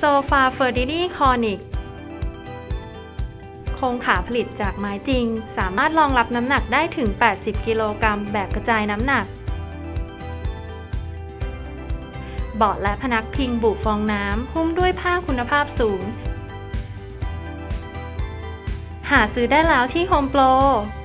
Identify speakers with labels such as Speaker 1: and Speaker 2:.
Speaker 1: ฟาเฟอร์ดิลี่คอนิกโครงขาผลิตจากไม้จริงสามารถรองรับน้ำหนักได้ถึง 80 กิโลกรัมแบบกระจายน้ำหนักเบาะและพนักพิงบุฟองน้ำหุ้มด้วยผ้าคุณภาพสูงหาซื้อได้แล้วที่โฮมโปร